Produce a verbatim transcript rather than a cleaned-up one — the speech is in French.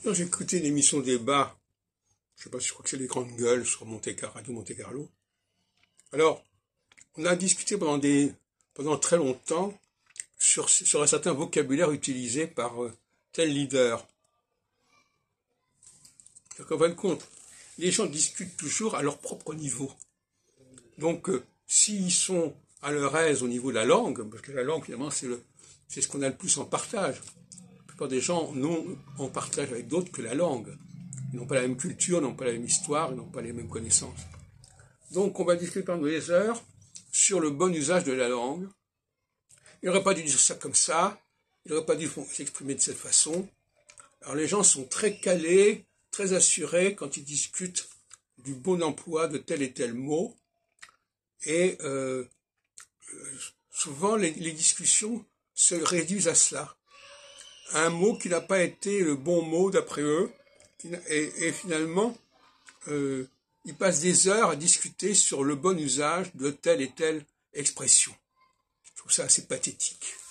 J'ai écouté une émission débat, je sais pas si je crois que c'est les grandes gueules sur Monte Carlo, Radio Monte Carlo. Alors, on a discuté pendant des, pendant très longtemps sur, sur un certain vocabulaire utilisé par euh, tel leader. Donc, en fin de compte, les gens discutent toujours à leur propre niveau. Donc, euh, s'ils sont à leur aise au niveau de la langue, parce que la langue, finalement, c'est le, c'est ce qu'on a le plus en partage. La plupart des gens n'ont en partage avec d'autres que la langue. Ils n'ont pas la même culture, n'ont pas la même histoire, ils n'ont pas les mêmes connaissances. Donc, on va discuter pendant des heures sur le bon usage de la langue. Il n'aurait pas dû dire ça comme ça, il n'aurait pas dû s'exprimer de cette façon. Alors, les gens sont très calés, très assurés quand ils discutent du bon emploi de tel et tel mot. Et euh, souvent, les, les discussions se réduisent à cela. Un mot qui n'a pas été le bon mot d'après eux. Et, et finalement, euh, ils passent des heures à discuter sur le bon usage de telle et telle expression. Je trouve ça assez pathétique.